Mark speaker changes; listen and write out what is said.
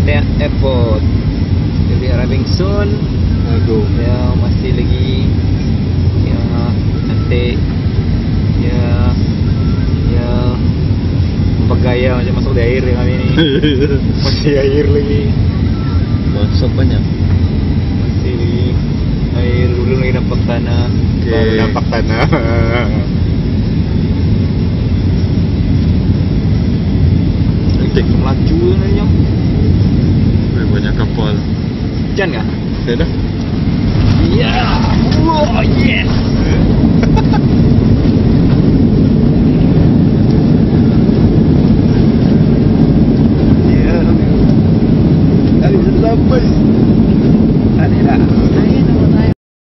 Speaker 1: airport. We are arriving soon.
Speaker 2: Aduh.
Speaker 1: Ya, masih lagi. Ya, nanti. Ya, bergaya macam masuk di air kami ni. Masih air lagi.
Speaker 2: Masuk banyak.
Speaker 1: Masih lagi air, dulu lagi nampak tanah.
Speaker 2: Baru nampak tanah.
Speaker 1: Cek melaju kan.
Speaker 2: Banyak kapal.
Speaker 1: Hujan kah?
Speaker 2: Tidak.
Speaker 1: Ya. Oh yes.